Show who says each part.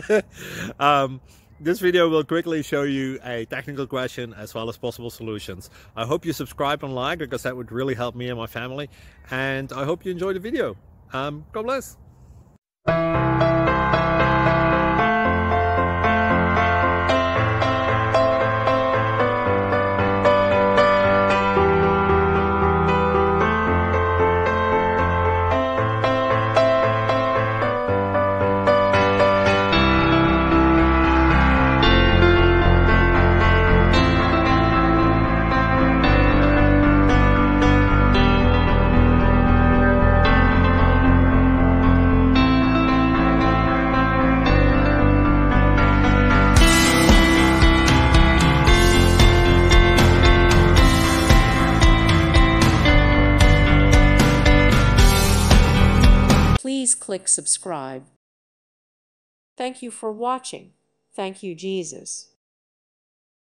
Speaker 1: This video will quickly show you a technical question as well as possible solutions. I hope you subscribe and like, because that would really help me and my family. And I hope you enjoy the video. God bless.
Speaker 2: Please click subscribe. Thank you for watching. Thank you, Jesus.